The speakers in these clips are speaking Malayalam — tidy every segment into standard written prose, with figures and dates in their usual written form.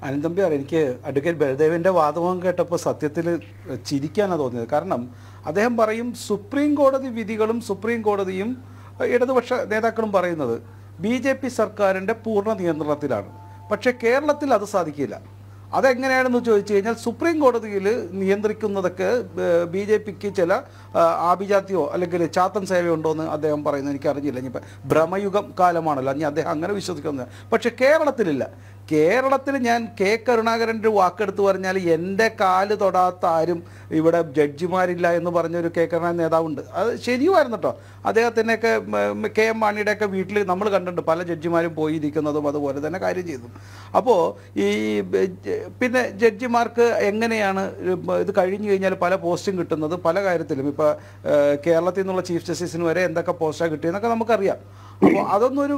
അനന്തമ്പ്യാർ, എനിക്ക് അഡ്വക്കേറ്റ് ബലദേവിൻ്റെ വാദവും കേട്ടപ്പോൾ സത്യത്തിൽ ചിരിക്കാനാണ് തോന്നിയത്. കാരണം അദ്ദേഹം പറയും സുപ്രീം കോടതി വിധികളും സുപ്രീം കോടതിയും ഇടതുപക്ഷ നേതാക്കളും പറയുന്നത് BJP സർക്കാരിൻ്റെ പൂർണ്ണ നിയന്ത്രണത്തിലാണ്. പക്ഷേ കേരളത്തിൽ അത് സാധിക്കില്ല. അതെങ്ങനെയാണെന്ന് ചോദിച്ചു കഴിഞ്ഞാൽ സുപ്രീം കോടതിയിൽ നിയന്ത്രിക്കുന്നതൊക്കെ BJPക്ക് ചില ആഭിജാത്യമോ അല്ലെങ്കിൽ ചാത്തൻ സേവയോ ഉണ്ടോ എന്ന് അദ്ദേഹം പറയുന്നത് എനിക്കറിഞ്ഞില്ല. ഇനിയിപ്പോൾ ഭ്രമയുഗം കാലമാണല്ലോ, ഇനി അദ്ദേഹം അങ്ങനെ വിശ്വസിക്കുന്നത്. പക്ഷേ കേരളത്തിലില്ല. കേരളത്തിൽ ഞാൻ കെ കരുണാകരൻ്റെ വാക്കെടുത്ത് പറഞ്ഞാൽ എൻ്റെ കാല് തൊടാത്ത ആരും ഇവിടെ ജഡ്ജിമാരില്ല എന്ന് പറഞ്ഞൊരു കെ കരുണാകരൻ നേതാവുണ്ട്. അത് ശരിയുമായിരുന്നു കേട്ടോ. അദ്ദേഹത്തിൻ്റെയൊക്കെ KM മാണിയുടെയൊക്കെ വീട്ടിൽ നമ്മൾ കണ്ടിട്ടുണ്ട് പല ജഡ്ജിമാരും പോയിരിക്കുന്നതും അതുപോലെ തന്നെ കാര്യം ചെയ്തു. അപ്പോൾ ഈ പിന്നെ ജഡ്ജിമാർക്ക് എങ്ങനെയാണ് ഇത് കഴിഞ്ഞു കഴിഞ്ഞാൽ പല പോസ്റ്റും കിട്ടുന്നത് പല കാര്യത്തിലും. ഇപ്പോൾ കേരളത്തിൽ നിന്നുള്ള ചീഫ് ജസ്റ്റിസിന് വരെ എന്തൊക്കെ പോസ്റ്റാണ് കിട്ടിയെന്നൊക്കെ നമുക്കറിയാം. അപ്പോൾ അതൊന്നും ഒരു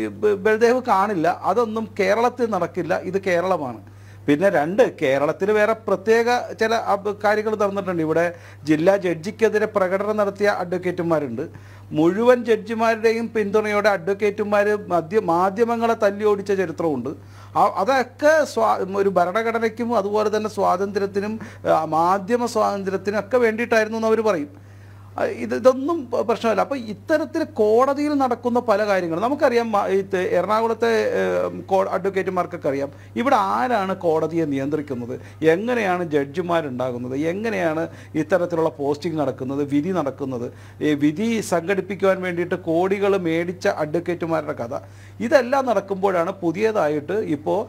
ബൽദേവ് കാണില്ല. അതൊന്നും കേരളത്തിൽ നടക്കില്ല. ഇത് കേരളമാണ്. പിന്നെ കേരളത്തിൽ വേറെ പ്രത്യേക ചില കാര്യങ്ങൾ നടന്നിട്ടുണ്ട്. ഇവിടെ ജില്ലാ ജഡ്ജിക്കെതിരെ പ്രകടനം നടത്തിയ അഡ്വക്കേറ്റുമാരുണ്ട്. മുഴുവൻ ജഡ്ജിമാരുടെയും പിന്തുണയോടെ അഡ്വക്കേറ്റുമാർ മാധ്യമങ്ങളെ തല്ലിയോടിച്ച ചരിത്രമുണ്ട്. അതൊക്കെ ഒരു ഭരണഘടനയ്ക്കും അതുപോലെ തന്നെ സ്വാതന്ത്ര്യത്തിനും മാധ്യമ സ്വാതന്ത്ര്യത്തിനും ഒക്കെ വേണ്ടിയിട്ടായിരുന്നു എന്ന് അവർ പറയും. ഇതൊന്നും പ്രശ്നമല്ല. അപ്പോൾ ഇത്തരത്തിൽ കോടതിയിൽ നടക്കുന്ന പല കാര്യങ്ങളും നമുക്കറിയാം. എറണാകുളത്തെ അഡ്വക്കേറ്റുമാർക്കൊക്കെ അറിയാം ഇവിടെ ആരാണ് കോടതിയെ നിയന്ത്രിക്കുന്നത്, എങ്ങനെയാണ് ജഡ്ജിമാരുണ്ടാകുന്നത്, എങ്ങനെയാണ് ഇത്തരത്തിലുള്ള പോസ്റ്റിംഗ് നടക്കുന്നത്, വിധി നടക്കുന്നത്, വിധി സംഘടിപ്പിക്കുവാൻ വേണ്ടിയിട്ട് കോടികൾ മേടിച്ച അഡ്വക്കേറ്റുമാരുടെ കഥ. ഇതെല്ലാം നടക്കുമ്പോഴാണ് പുതിയതായിട്ട് ഇപ്പോൾ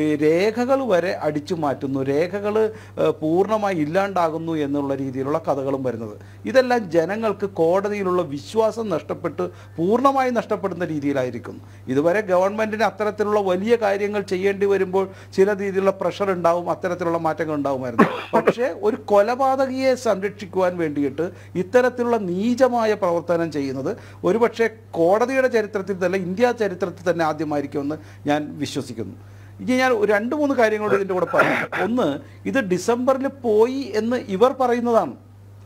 രേഖകൾ വരെ അടിച്ചു മാറ്റുന്നു, രേഖകൾ പൂർണ്ണമായി ഇല്ലാണ്ടാകുന്നു എന്നുള്ള രീതിയിലുള്ള കഥകളും വരുന്നത്. ഇതെല്ലാം ജനങ്ങൾക്ക് കോടതിയിലുള്ള വിശ്വാസം പൂർണ്ണമായി നഷ്ടപ്പെടുന്ന രീതിയിലായിരിക്കും. ഇതുവരെ ഗവൺമെൻറ്റിന് അത്തരത്തിലുള്ള വലിയ കാര്യങ്ങൾ ചെയ്യേണ്ടി വരുമ്പോൾ ചില രീതിയിലുള്ള പ്രഷർ ഉണ്ടാവും, അത്തരത്തിലുള്ള മാറ്റങ്ങൾ ഉണ്ടാവുമായിരുന്നു. പക്ഷേ ഒരു കൊലപാതകിയെ സംരക്ഷിക്കുവാൻ വേണ്ടിയിട്ട് ഇത്തരത്തിലുള്ള നീചമായ പ്രവർത്തനം ചെയ്യുന്നത് ഒരുപക്ഷെ കോടതിയുടെ ചരിത്രത്തിൽ തന്നെ ഇന്ത്യ ചരിത്രത്തിൽ തന്നെ ആദ്യമായിരിക്കുമെന്ന് ഞാൻ വിശ്വസിക്കുന്നു. ഇനി ഞാൻ 2-3 കാര്യങ്ങളോട് ഇതിൻ്റെ കൂടെ പറയാം. ഒന്ന്, ഇത് ഡിസംബറിൽ പോയി എന്ന് ഇവർ പറയുന്നതാണ്.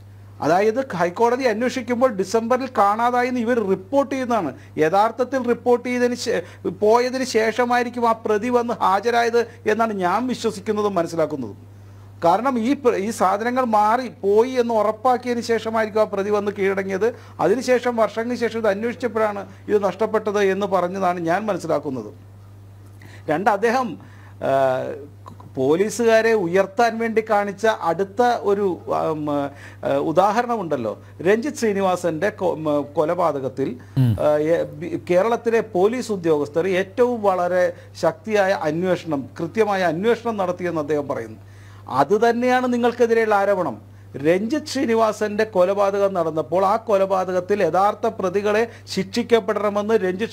അതായത് ഹൈക്കോടതി അന്വേഷിക്കുമ്പോൾ ഡിസംബറിൽ കാണാതായെന്ന് ഇവർ റിപ്പോർട്ട് ചെയ്യുന്നതാണ്. യഥാർത്ഥത്തിൽ റിപ്പോർട്ട് പോയതിന് ശേഷമായിരിക്കും ആ പ്രതി വന്ന് ഹാജരായത് എന്നാണ് ഞാൻ വിശ്വസിക്കുന്നതും മനസ്സിലാക്കുന്നതും. കാരണം ഈ സാധനങ്ങൾ പോയി എന്ന് ഉറപ്പാക്കിയതിന് ശേഷമായിരിക്കും ആ പ്രതി വന്ന് കീഴടങ്ങിയത്. അതിനുശേഷം വർഷങ്ങൾക്ക് ശേഷം ഇത് അന്വേഷിച്ചപ്പോഴാണ് ഇത് നഷ്ടപ്പെട്ടത് എന്ന് പറഞ്ഞതാണ് ഞാൻ മനസ്സിലാക്കുന്നത്. അദ്ദേഹം പോലീസുകാരെ ഉയർത്താൻ വേണ്ടി കാണിച്ച അടുത്ത ഒരു ഉദാഹരണമുണ്ടല്ലോ. രഞ്ജിത്ത് ശ്രീനിവാസന്റെ കൊലപാതകത്തിൽ കേരളത്തിലെ പോലീസ് ഉദ്യോഗസ്ഥർ ഏറ്റവും വളരെ ശക്തിയായ കൃത്യമായ അന്വേഷണം നടത്തിയെന്ന് അദ്ദേഹം പറയുന്നു. അതുതന്നെയാണ് നിങ്ങൾക്കെതിരെയുള്ള ആരോപണം. രഞ്ജിത്ത് ശ്രീനിവാസന്റെ കൊലപാതകം നടന്നപ്പോൾ ആ കൊലപാതകത്തിൽ യഥാർത്ഥ പ്രതികളെ ശിക്ഷിക്കപ്പെടണമെന്ന് രഞ്ജിത്ത്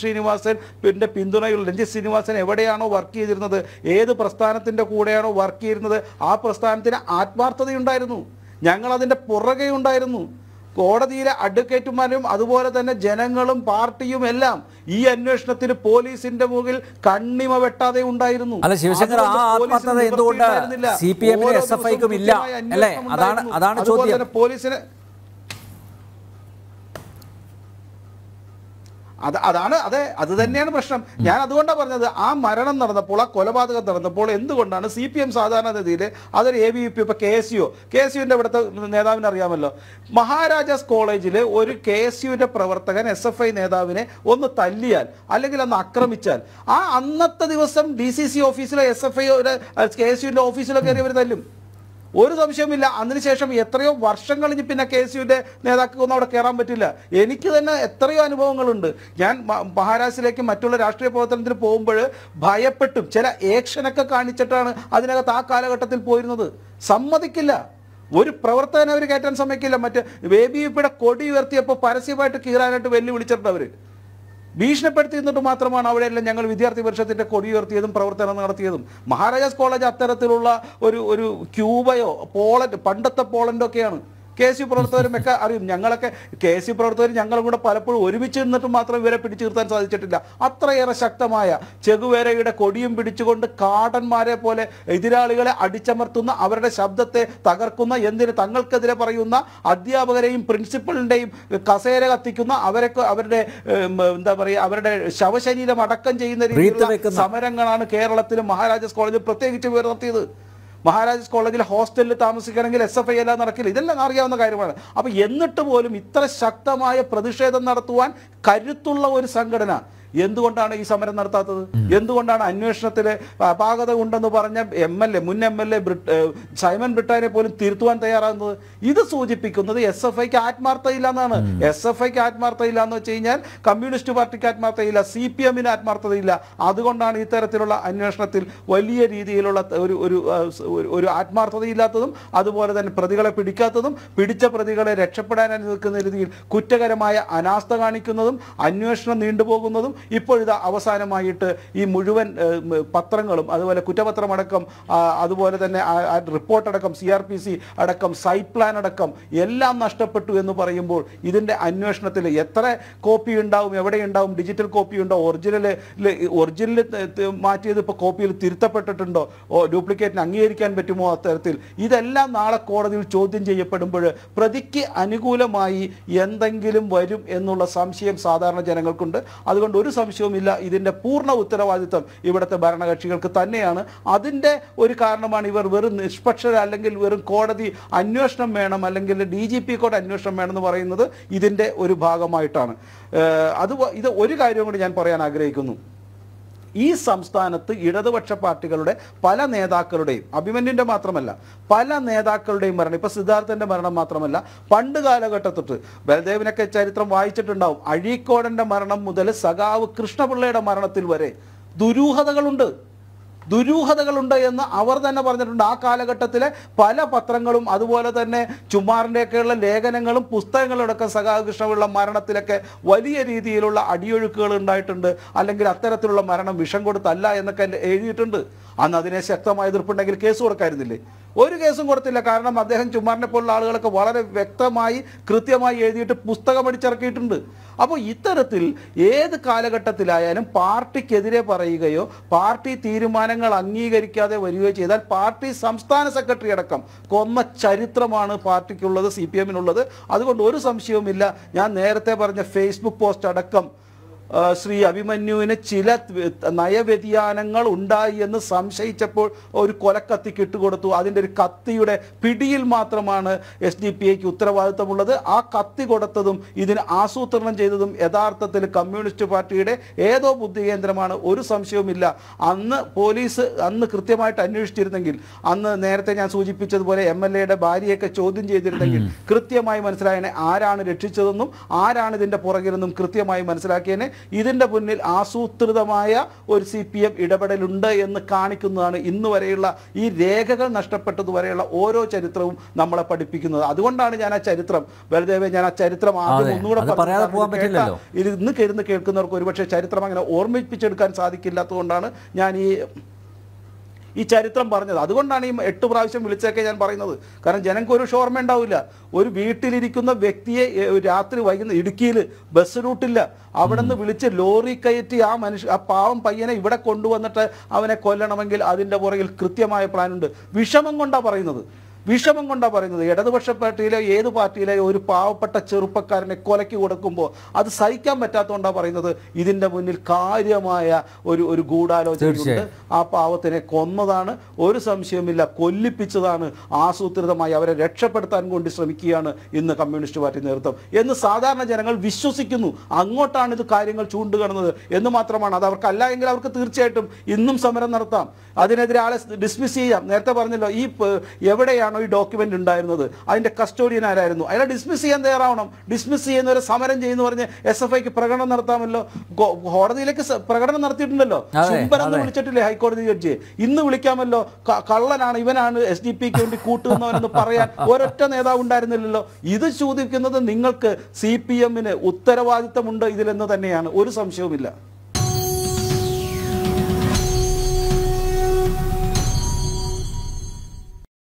ശ്രീനിവാസൻ എവിടെയാണോ വർക്ക് ചെയ്തിരുന്നത്, ഏത് പ്രസ്ഥാനത്തിൻ്റെ കൂടെയാണോ വർക്ക് ചെയ്തിരുന്നത്, ആ പ്രസ്ഥാനത്തിന് ആത്മാർത്ഥതയുണ്ടായിരുന്നു. ഞങ്ങളതിൻ്റെ പുറകെ ഉണ്ടായിരുന്നു. കോടതിയിലെ അഡ്വക്കേറ്റുമാരും അതുപോലെ തന്നെ ജനങ്ങളും പാർട്ടിയും എല്ലാം ഈ അന്വേഷണത്തിന് പോലീസിന്റെ മുകളിൽ കണ്ണിമ വെട്ടാതെ ഉണ്ടായിരുന്നു. അല്ല ശിവശങ്കർ, ആ ആത്മാർത്ഥത എന്തുകൊണ്ട് CPM-നും SFI-ക്കും ഇല്ല അല്ലേ? അതാണ് ചോദ്യം. പോലീസിന് അത് തന്നെയാണ് പ്രശ്നം. ഞാൻ അതുകൊണ്ടാണ് പറഞ്ഞത്, ആ മരണം നടന്നപ്പോൾ, ആ കൊലപാതകം നടന്നപ്പോൾ എന്തുകൊണ്ടാണ് CPM സാധാരണഗതിയിൽ അതൊരു AVP, ഇപ്പോൾ KSUവിൻ്റെ ഇവിടുത്തെ നേതാവിനെ അറിയാമല്ലോ, മഹാരാജാസ് കോളേജിൽ ഒരു KSUവിൻ്റെ പ്രവർത്തകൻ SFI നേതാവിനെ ഒന്ന് തല്ലിയാൽ അല്ലെങ്കിൽ ഒന്ന് ആക്രമിച്ചാൽ അന്നത്തെ ദിവസം DCC ഓഫീസിലോ SFI KSUവിൻ്റെ ഓഫീസിലോ കയറി അവർ തല്ലും. ഒരു സംശയമില്ല. അതിനുശേഷം എത്രയോ വർഷം കഴിഞ്ഞ് പിന്നെ KSUവിൻ്റെ നേതാക്കൾക്കൊന്നും അവിടെ കയറാൻ പറ്റില്ല. എനിക്ക് തന്നെ എത്രയോ അനുഭവങ്ങളുണ്ട്. ഞാൻ മഹാരാഷ്ട്രയിലേക്ക് മറ്റുള്ള രാഷ്ട്രീയ പ്രവർത്തനത്തിന് പോകുമ്പോൾ ഭയപ്പെട്ടും ചില ആക്ഷനൊക്കെ കാണിച്ചിട്ടാണ് അതിനകത്ത് ആ കാലഘട്ടത്തിൽ പോയിരുന്നത്. സമ്മതിക്കില്ല, ഒരു പ്രവർത്തകനെ അവർ കയറ്റാൻ സമ്മതിക്കില്ല. ABVP-യുടെ കൊടി ഉയർത്തിയപ്പോൾ പരസ്യമായിട്ട് കീറാനായിട്ട് വെല്ലുവിളിച്ചിട്ടുണ്ട്. അവർ ഭീഷണിപ്പെടുത്തി നിന്നിട്ട് മാത്രമാണ് അവിടെയെല്ലാം ഞങ്ങൾ വിദ്യാർത്ഥി പരിഷത്തിൻ്റെ കൊടി ഉയർത്തിയതും പ്രവർത്തനം നടത്തിയതും. മഹാരാജാസ് കോളേജ് അത്തരത്തിലുള്ള ഒരു ക്യൂബയോ പണ്ടത്തെ പോളണ്ടൊക്കെയാണ്. KSU പ്രവർത്തകരുമൊക്കെ അറിയും. ഞങ്ങളൊക്കെ KSU പ്രവർത്തകർ ഞങ്ങളും കൂടെ പലപ്പോഴും ഒരുമിച്ച് നിന്നിട്ട് മാത്രം ഇവരെ പിടിച്ചു നിർത്താൻ സാധിച്ചിട്ടില്ല. അത്രയേറെ ശക്തമായ ചെഗുവേരയുടെ കൊടിയും പിടിച്ചുകൊണ്ട് കാടന്മാരെ പോലെ എതിരാളികളെ അടിച്ചമർത്തുന്ന, അവരുടെ ശബ്ദത്തെ തകർക്കുന്ന, എന്തിന് തങ്ങൾക്കെതിരെ പറയുന്ന അധ്യാപകരെയും പ്രിൻസിപ്പളിൻ്റെയും കസേര കത്തിക്കുന്ന, അവരുടെ എന്താ പറയുക, അവരുടെ ശവശരീരം അടക്കം ചെയ്യുന്ന രീതിയിലുള്ള സമരങ്ങളാണ് കേരളത്തിലും മഹാരാജാസ് കോളേജിൽ പ്രത്യേകിച്ച് നടത്തിയത്. മഹാരാജാസ് കോളേജിൽ ഹോസ്റ്റലിൽ താമസിക്കണമെങ്കിൽ SFI എല്ലാം നടക്കില്ല. ഇതെല്ലാം അറിയാവുന്ന കാര്യമാണ്. അപ്പം എന്നിട്ട് പോലും ഇത്ര ശക്തമായ പ്രതിഷേധം നടത്തുവാൻ കരുത്തുള്ള ഒരു സംഘടന എന്തുകൊണ്ടാണ് ഈ സമരം നടത്താത്തത്? എന്തുകൊണ്ടാണ് അന്വേഷണത്തിൽ അപാകത ഉണ്ടെന്ന് പറഞ്ഞ മുൻ MLA സൈമൺ ബ്രിട്ടാനെ പോലും തിരുത്തുവാൻ തയ്യാറാകുന്നത്? ഇത് സൂചിപ്പിക്കുന്നത് SFIക്ക് ആത്മാർത്ഥതയില്ല എന്നാണ്. SFIക്ക് ആത്മാർത്ഥതയില്ല എന്ന് വെച്ച് കഴിഞ്ഞാൽ കമ്മ്യൂണിസ്റ്റ് പാർട്ടിക്ക് ആത്മാർത്ഥതയില്ല, CPMന് ആത്മാർത്ഥതയില്ല. അതുകൊണ്ടാണ് ഇത്തരത്തിലുള്ള അന്വേഷണത്തിൽ വലിയ രീതിയിലുള്ള ഒരു ആത്മാർത്ഥതയില്ലാത്തതും അതുപോലെ തന്നെ പ്രതികളെ പിടിക്കാത്തതും പിടിച്ച പ്രതികളെ രക്ഷപ്പെടാൻ അനുവദിക്കുന്ന രീതിയിൽ കുറ്റകരമായ അനാസ്ഥ കാണിക്കുന്നതും അന്വേഷണം നീണ്ടുപോകുന്നതും ഇപ്പോഴിതാ അവസാനമായിട്ട് ഈ മുഴുവൻ പത്രങ്ങളും അതുപോലെ കുറ്റപത്രമടക്കം അതുപോലെ തന്നെ റിപ്പോർട്ടടക്കം CRPC അടക്കം സൈറ്റ് പ്ലാൻ അടക്കം എല്ലാം നഷ്ടപ്പെട്ടു എന്ന് പറയുമ്പോൾ ഇതിൻ്റെ അന്വേഷണത്തിൽ എത്ര കോപ്പി ഉണ്ടാവും, എവിടെ ഉണ്ടാവും, ഡിജിറ്റൽ കോപ്പി ഉണ്ടോ, ഒറിജിനൽ മാറ്റിയത് ഇപ്പോൾ കോപ്പിയിൽ തിരുത്തപ്പെട്ടിട്ടുണ്ടോ, ഡ്യൂപ്ലിക്കേറ്റിന് അംഗീകരിക്കാൻ പറ്റുമോ, അത്തരത്തിൽ ഇതെല്ലാം നാളെ കോടതിയിൽ ചോദ്യം ചെയ്യപ്പെടുമ്പോൾ പ്രതിക്ക് അനുകൂലമായി എന്തെങ്കിലും വരും എന്നുള്ള സംശയം സാധാരണ ജനങ്ങൾക്കുണ്ട്. അതുകൊണ്ട് ഒരു സംശയവുമില്ല, ഇതിൻ്റെ പൂർണ്ണ ഉത്തരവാദിത്വം ഇവിടുത്തെ ഭരണകക്ഷികൾക്ക് തന്നെയാണ്. അതിൻ്റെ ഒരു കാരണമാണ് ഇവർ വെറും നിഷ്പക്ഷര അല്ലെങ്കിൽ വെറും കോടതി അന്വേഷണം വേണം അല്ലെങ്കിൽ DGP കോടതി അന്വേഷണം വേണമെന്ന് പറയുന്നത് ഇതിൻ്റെ ഒരു ഭാഗമായിട്ടാണ്. ഇത് ഒരു കാര്യം കൂടി ഞാൻ പറയാൻ ആഗ്രഹിക്കുന്നു. ഈ സംസ്ഥാനത്ത് ഇടതുപക്ഷ പാർട്ടികളുടെ പല നേതാക്കളുടെയും, അഭിമന്യുവിൻ്റെ മാത്രമല്ല പല നേതാക്കളുടെയും മരണം, ഇപ്പോൾ സിദ്ധാർത്ഥൻ്റെ മരണം മാത്രമല്ല, പണ്ട് കാലഘട്ടത്തൊട്ട് ബലദേവിനൊക്കെ ചരിത്രം വായിച്ചിട്ടുണ്ടാവും. അഴീക്കോടൻ്റെ മരണം മുതൽ സഖാവ് കൃഷ്ണപിള്ളയുടെ മരണത്തിൽ വരെ ദുരൂഹതകളുണ്ട് എന്ന് അവർ തന്നെ പറഞ്ഞിട്ടുണ്ട്. ആ കാലഘട്ടത്തിലെ പല പത്രങ്ങളും അതുപോലെ തന്നെ ചുമ്മാറിൻ്റെയൊക്കെയുള്ള ലേഖനങ്ങളും പുസ്തകങ്ങളടക്കം സഖാവ് കൃഷ്ണപിള്ള മരണത്തിലൊക്കെ വലിയ രീതിയിലുള്ള അടിയൊഴുക്കുകൾ ഉണ്ടായിട്ടുണ്ട്, അല്ലെങ്കിൽ അത്തരത്തിലുള്ള മരണം വിഷം കൊടുത്തല്ല എന്നൊക്കെ എഴുതിയിട്ടുണ്ട്. അന്ന് അതിനെ ശക്തമായ എതിർപ്പുണ്ടെങ്കിൽ കേസ് കൊടുക്കായിരുന്നില്ലേ? ഒരു കേസും കൊടുത്തില്ല. കാരണം അദ്ദേഹം ചുമ്മാറിനെ പോലുള്ള ആളുകളൊക്കെ വളരെ വ്യക്തമായി കൃത്യമായി എഴുതിയിട്ട് പുസ്തകം അടിച്ചിറക്കിയിട്ടുണ്ട്. അപ്പോൾ ഇത്തരത്തിൽ ഏത് കാലഘട്ടത്തിലായാലും പാർട്ടിക്കെതിരെ പറയുകയോ പാർട്ടി തീരുമാനങ്ങൾ അംഗീകരിക്കാതെ വരികയോ ചെയ്താൽ പാർട്ടി സംസ്ഥാന സെക്രട്ടറി അടക്കം കൊന്ന ചരിത്രമാണ് പാർട്ടിക്കുള്ളത്, CPMനുള്ളത്. അതുകൊണ്ട് ഒരു സംശയവുമില്ല. ഞാൻ നേരത്തെ പറഞ്ഞ ഫേസ്ബുക്ക് പോസ്റ്റ് അടക്കം ശ്രീ അഭിമന്യുവിന് ചില നയവ്യതിയാനങ്ങൾ ഉണ്ടായി എന്ന് സംശയിച്ചപ്പോൾ ഒരു കൊലക്കത്തിക്ക് ഇട്ടുകൊടുത്തു. അതിൻ്റെ ഒരു കത്തിയുടെ പിടിയിൽ മാത്രമാണ് SDPIക്ക് ഉത്തരവാദിത്തമുള്ളത്. ആ കത്തി കൊടുത്തതും ഇതിന് ആസൂത്രണം ചെയ്തതും യഥാർത്ഥത്തിൽ കമ്മ്യൂണിസ്റ്റ് പാർട്ടിയുടെ ഏതോ ബുദ്ധികേന്ദ്രമാണ്, ഒരു സംശയവുമില്ല. അന്ന് പോലീസ് കൃത്യമായിട്ട് അന്വേഷിച്ചിരുന്നെങ്കിൽ, അന്ന് നേരത്തെ ഞാൻ സൂചിപ്പിച്ചതുപോലെ MLAയുടെ ഭാര്യയൊക്കെ ചോദ്യം ചെയ്തിരുന്നെങ്കിൽ കൃത്യമായി മനസ്സിലായനെ ആരാണ് രക്ഷിച്ചതെന്നും ആരാണ് ഇതിൻ്റെ പുറകിലെന്നും കൃത്യമായി മനസ്സിലാക്കിയതിനെ. ഇതിൻ്റെ മുന്നിൽ ആസൂത്രിതമായ ഒരു CPM ഇടപെടലുണ്ട് എന്ന് കാണിക്കുന്നതാണ് ഇന്ന് വരെയുള്ള ഈ രേഖകൾ നഷ്ടപ്പെട്ടതുവരെയുള്ള ഓരോ ചരിത്രവും നമ്മളെ പഠിപ്പിക്കുന്നത്. അതുകൊണ്ടാണ് ഞാൻ ആ ചരിത്രം ആദ്യം ഒന്നുകൂടെ ഇന്ന് കേൾക്കുന്നവർക്ക് ഒരുപക്ഷെ ചരിത്രം അങ്ങനെ ഓർമ്മിപ്പിച്ചെടുക്കാൻ സാധിക്കില്ലാത്തതുകൊണ്ടാണ് ഞാൻ ഈ ചരിത്രം പറഞ്ഞത്. അതുകൊണ്ടാണ് ഈ 8 പ്രാവശ്യം വിളിച്ചൊക്കെ ഞാൻ പറയുന്നത്. കാരണം ജനങ്ങൾക്ക് ഒരു ഓർമ്മ ഉണ്ടാവില്ല. ഒരു വീട്ടിലിരിക്കുന്ന വ്യക്തിയെ രാത്രി വൈകുന്ന ഇടുക്കിയിൽ ബസ് റൂട്ടില്ല, അവിടെ നിന്ന് വിളിച്ച് ലോറി കയറ്റി ആ പാവം പയ്യനെ ഇവിടെ കൊണ്ടുവന്നിട്ട് അവനെ കൊല്ലണമെങ്കിൽ അതിൻ്റെ പുറകിൽ കൃത്യമായ പ്ലാനുണ്ട്. വിഷമം കൊണ്ടാണ് പറയുന്നത്. ഇടതുപക്ഷ പാർട്ടിയിലെ ഏത് പാർട്ടിയിലെ ഒരു പാവപ്പെട്ട ചെറുപ്പക്കാരനെ കൊലയ്ക്ക് കൊടുക്കുമ്പോൾ അത് സഹിക്കാൻ പറ്റാത്തതുകൊണ്ടാണ് പറയുന്നത്. ഇതിൻ്റെ മുന്നിൽ കാര്യമായ ഒരു ഗൂഢാലോചനയുണ്ട്. ആ പാവത്തിനെ കൊന്നതാണ്, ഒരു സംശയമില്ല, കൊല്ലിപ്പിച്ചതാണ്, ആസൂത്രിതമായി അവരെ രക്ഷപ്പെടുത്താൻ കൊണ്ട് ശ്രമിക്കുകയാണ് ഇന്ന് കമ്മ്യൂണിസ്റ്റ് പാർട്ടി നേതൃത്വം എന്ന് സാധാരണ ജനങ്ങൾ വിശ്വസിക്കുന്നു. അങ്ങോട്ടാണ് ഇത് കാര്യങ്ങൾ ചൂണ്ടുകണുന്നത് എന്ന് മാത്രമാണ്. അത് അവർക്കല്ല എങ്കിൽ അവർക്ക് തീർച്ചയായിട്ടും ഇന്നും സമരം നടത്താം, അതിനെതിരെ ആളെ ഡിസ്മിസ് ചെയ്യാം. നേരത്തെ പറഞ്ഞല്ലോ, ഈ എവിടെയാണ് ഈ ഡോക്യുമെന്റ് ഉണ്ടായിരുന്നത്, അതിന്റെ കസ്റ്റോഡിയൻ ആരായിരുന്നു, അയാളെ ഡിസ്മിസ് ചെയ്യാൻ തയ്യാറാവണം. ഡിസ്മിസ് ചെയ്യുന്നവരെ സമരം ചെയ്യുന്ന പറഞ്ഞ് SFIക്ക് പ്രകടനം നടത്താമല്ലോ. കോടതിയിലേക്ക് പ്രകടനം നടത്തിയിട്ടുണ്ടല്ലോ, ചുംബനെന്ന് വിളിച്ചിട്ടില്ലേ ഹൈക്കോടതി ജഡ്ജിയെ? ഇന്ന് വിളിക്കാമല്ലോ. കള്ളനാണ് ഇവനാണ് SDPക്ക് വേണ്ടി കൂട്ടുന്നവനെന്ന് പറയാൻ ഒരൊറ്റ നേതാവ് ഉണ്ടായിരുന്നില്ലല്ലോ. ഇത് ചോദിക്കുന്നത് നിങ്ങൾക്ക് CPMന് ഉത്തരവാദിത്തമുണ്ട് ഇതിലെന്ന് തന്നെയാണ്, ഒരു സംശയവുമില്ല.